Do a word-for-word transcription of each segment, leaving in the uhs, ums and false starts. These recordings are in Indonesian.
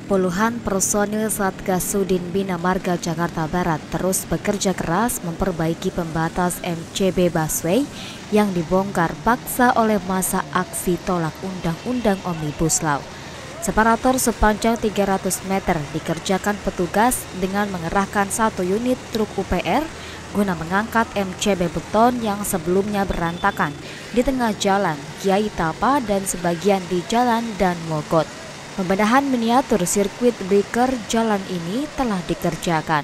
Puluhan personil Satgas Sudin Bina Marga Jakarta Barat terus bekerja keras memperbaiki pembatas M C B busway yang dibongkar paksa oleh massa aksi tolak Undang-Undang Omnibus Law. Separator sepanjang tiga ratus meter dikerjakan petugas dengan mengerahkan satu unit truk U P R guna mengangkat M C B beton yang sebelumnya berantakan di tengah jalan Kiai Tapa dan sebagian di Jalan Dan Mogot. Pembedahan miniatur sirkuit breaker jalan ini telah dikerjakan.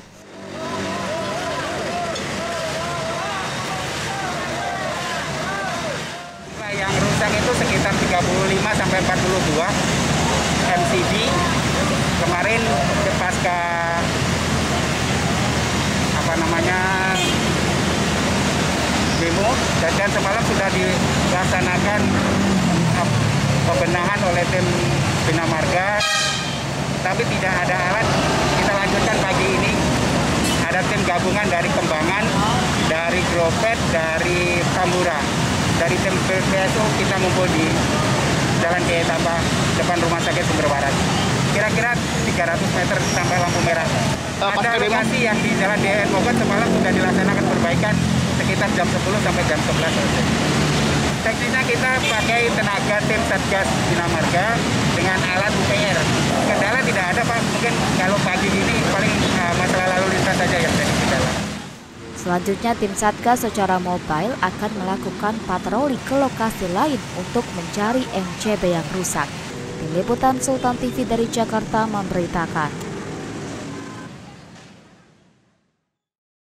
Yang rusak itu sekitar tiga puluh lima sampai empat puluh dua M C B. Kemarin pasca apa namanya demo, dan semalam sudah dilaksanakan pembenahan oleh tim Bina Marga, tapi tidak ada alat. Kita lanjutkan pagi ini, ada tim gabungan dari Kembangan, dari Gropet, dari Tambura, dari tim P P S U kita ngumpul di Jalan Kiai Tapa depan Rumah Sakit Sumber Waras. Kira-kira tiga ratus meter sampai lampu merah. Ada lokasi yang di Jalan D N Mogot semalam sudah dilaksanakan perbaikan sekitar jam sepuluh sampai jam sebelas. Teknisnya kita pakai tenaga tim Satgas Bina Marga dengan alat U P R. Kendala tidak ada, Pak. Mungkin kalau pagi ini paling uh, masalah lalu lintas saja yang jadi kendala. Selanjutnya tim Satgas secara mobile akan melakukan patroli ke lokasi lain untuk mencari M C B yang rusak. Tim Liputan Sultan T V dari Jakarta memberitakan.